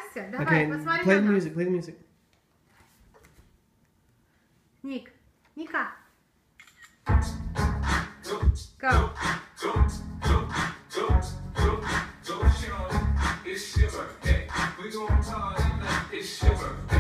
Расся, давай, Okay, посмотри play на the нас. music, play the music. Ник, Ника. Go. It's your birthday. We gon' party like it's your birthday.